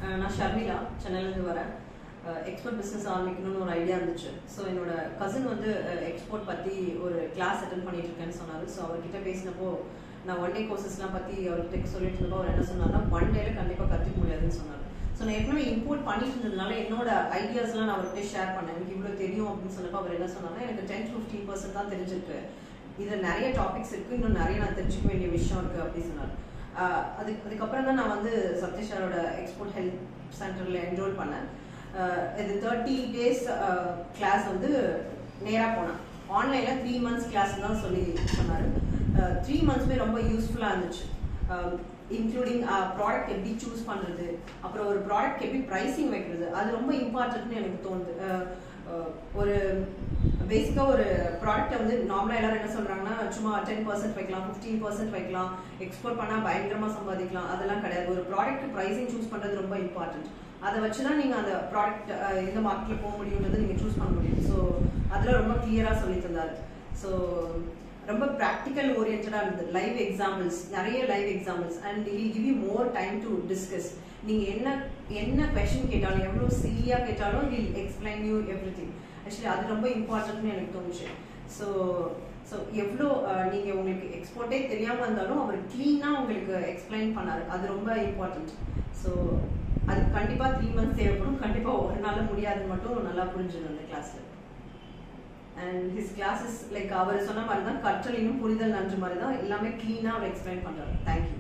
நான் ஷர்மிளா சென்னையிலேருந்து வரேன். எக்ஸ்போர்ட் பிஸ்னஸ் ஆரம்பிக்கணும்னு ஒரு ஐடியா இருந்துச்சு. ஸோ என்னோட கசின் வந்து எக்ஸ்போர்ட் பற்றி ஒரு கிளாஸ் அட்டன் பண்ணிட்டு இருக்கேன்னு சொன்னார். ஸோ அவர்கிட்ட பேசினப்போ நான் ஒன் டே கோர்சஸ்லாம் பற்றி அவர்கிட்ட சொல்லிட்டு இருந்தப்போ அவர் என்ன சொன்னார்னா, ஒன் டேல கண்டிப்பாக கற்றுக்க முடியாதுன்னு சொன்னார். ஸோ நான் ஏற்கனவே இம்போர்ட் பண்ணிட்டு இருந்ததுனால என்னோட ஐடியாஸ்லாம் நான் அவர்கிட்ட ஷேர் பண்ணேன். எனக்கு இவ்வளோ தெரியும் அப்படின்னு சொன்னப்போ அவர் என்ன சொன்னார்னா, எனக்கு 10-15% தான் தெரிஞ்சிருக்கு, இதில் நிறைய டாபிக்ஸ் இருக்குது, இன்னும் நிறைய நான் தெரிஞ்சுக்க வேண்டிய விஷயம் இருக்குது அப்படின்னு சொன்னார். அதுக்கப்புறம் தான் நான் வந்து சத்யேஷாரோட எக்ஸ்போர்ட் ஹெல்த் சென்டரில் என்ரோல் பண்ணேன். இது 30 days கிளாஸ் வந்து நேராக போனேன். ஆன்லைனில் 3 months கிளாஸ் தான் சொன்னார். 3 monthsமே ரொம்ப யூஸ்ஃபுல்லாக இருந்துச்சு. இன்க்ளூடிங் ப்ராடக்ட் எப்படி சூஸ் பண்ணுறது, அப்புறம் ஒரு ப்ராடக்ட் எப்படி ப்ரைஸிங் வைக்கிறது, அது ரொம்ப இம்பார்ட்டன்ட்னு எனக்கு தோணுது. ஒரு பேசிக்காக ஒரு ப்ராடக்டை வந்து நார்மலாக எல்லாரும் என்ன சொல்கிறாங்கன்னா, சும்மா 10% வைக்கலாம், 15% வைக்கலாம், எக்ஸ்போர்ட் பண்ணால் பயங்கரமாக சம்பாதிக்கலாம், அதெல்லாம் கிடையாது. ஒரு ப்ராடக்ட் ப்ரைஸிங் சூஸ் பண்ணுறது ரொம்ப இம்பார்ட்டன்ட். அதை வச்சு தான் நீங்கள் அந்த ப்ராடக்ட் எந்த மார்க்கெட்டில் போக முடியுன்றது நீங்கள் சூஸ் பண்ண முடியும். ஸோ அதில் ரொம்ப கிளியராக சொல்லி தந்தார். ஸோ ரொம்ப ப்ராக்டிக்கல் ஓரியன்டாக இருந்தது. லைவ் எக்ஸாம்பிள்ஸ், நிறைய live examples, and it give you more time to discuss. நீங்கள் என்ன கொஸ்டின் கேட்டாலும், எவ்வளோ சில்லியாக கேட்டாலும் it explain you everything. Actually அது ரொம்ப இம்பார்ட்டன்ட்னு எனக்கு தோணுச்சு. ஸோ எவ்வளோ நீங்கள் உங்களுக்கு எக்ஸ்போர்ட்டே தெரியாமல் இருந்தாலும் அவர் க்ளீனாக உங்களுக்கு எக்ஸ்பிளைன் பண்ணார். அது ரொம்ப இம்பார்ட்டன்ட். ஸோ அது கண்டிப்பாக 3 months தேவைப்படும். கண்டிப்பாக ஒரு நாள் முடியாதுன்னு மட்டும் நல்லா புரிஞ்சுது அந்த கிளாஸில். அண்ட் ஹிஸ் கிளாஸஸ் லைக் அவர் சொன்ன மாதிரி தான், கற்றல் இன்னும் புரிதல் நன்று மாதிரி தான், எல்லாமே க்ளீனாக அவர் எக்ஸ்பிளைன் பண்ணுறாரு. தேங்க்யூ.